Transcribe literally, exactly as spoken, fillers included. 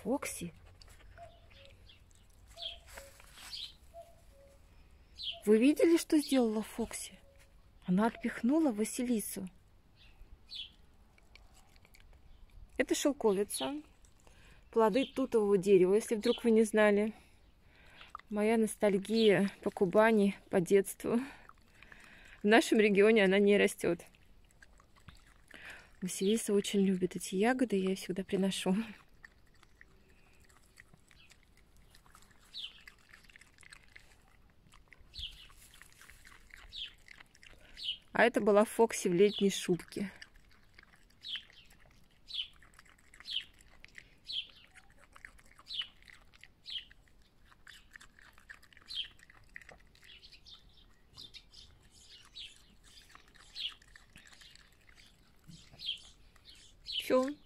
Фокси. Вы видели, что сделала Фокси? Она отпихнула Василису. Это шелковица. Плоды тутового дерева, если вдруг вы не знали. Моя ностальгия по Кубани, по детству. В нашем регионе она не растет. Василиса очень любит эти ягоды, я их всегда приношу. А это была Фокси в летней шубке. Все.